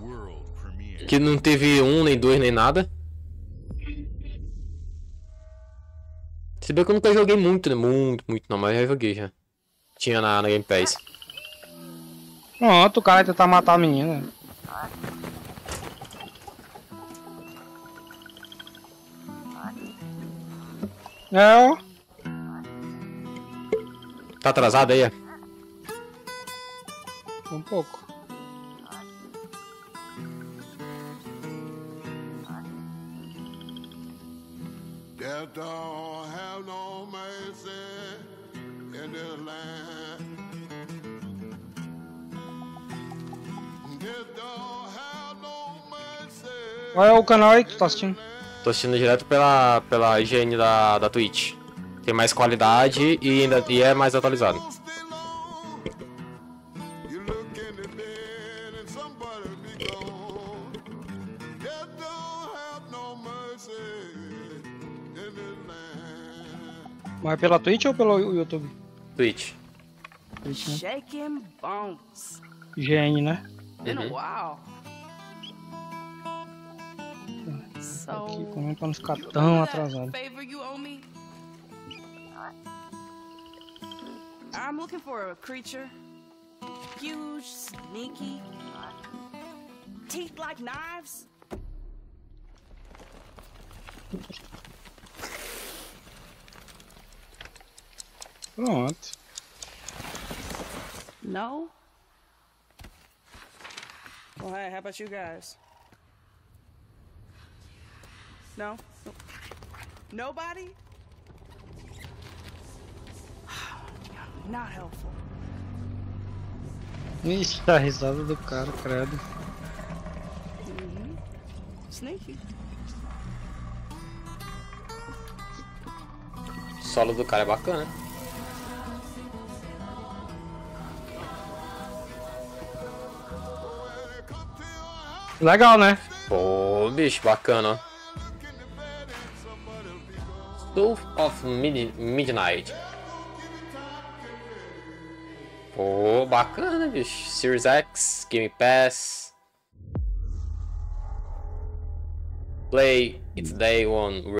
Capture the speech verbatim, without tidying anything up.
Que não teve um, nem dois, nem nada. Se bem que eu nunca joguei muito, né? Muito, muito não, mas já joguei já. Tinha na, na Game Pass. Pronto, o cara vai tentar matar a menina. É, ó. Tá atrasado aí, é? Um pouco. Death don't have no mercy in this land. Death don't have no mercy. Qual é o canal aí que tu tá assistindo? Tô assistindo direto pela, pela I G N da, da Twitch. Tem mais qualidade e, ainda, e é mais atualizado. You look in the bed and somebody be gone. Death don't have no mercy in this land. Mas é pela Twitch ou pelo YouTube? Twitch. Twitch, né? Shaking bones. G N, né? Been a Uhum. while. Aqui, So, também pra não ficar you tão owe that atrasado. favor you owe me? I'm looking for a creature. Huge, sneaky, teeth like knives. Pronto. No? Well, hey, how about you guys? No? Nobody? Not helpful. Ixi, a risada do cara, credo. Mm-hmm. Sneaky. O solo do cara é bacana. Legal, né? Pô, bicho, bacana, ó. Soul of Mid Midnight. Pô, bacana, bicho. Series X, Game Pass. Play, it's day one.